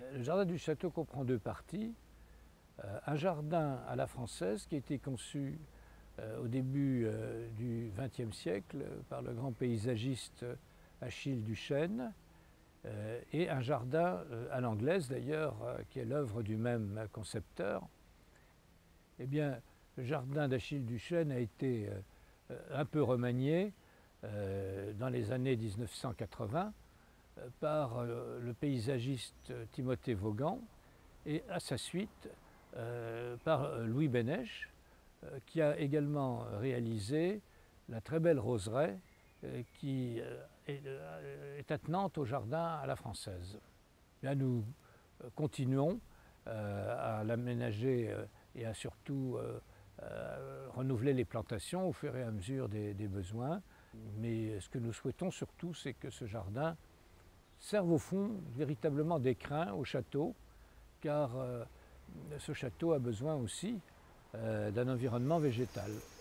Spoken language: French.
Le jardin du château comprend deux parties. Un jardin à la française qui a été conçu au début du XXe siècle par le grand paysagiste Achille Duchesne, et un jardin à l'anglaise d'ailleurs, qui est l'œuvre du même concepteur. Eh bien, le jardin d'Achille Duchesne a été un peu remanié dans les années 1980 par le paysagiste Timothée Vaughan et à sa suite par Louis Bénèche, qui a également réalisé la très belle roseraie qui est attenante au jardin à la française. Bien, nous continuons à l'aménager et à surtout renouveler les plantations au fur et à mesure des besoins. Mais ce que nous souhaitons surtout, c'est que ce jardin serve au fond véritablement d'écrin au château, car ce château a besoin aussi d'un environnement végétal.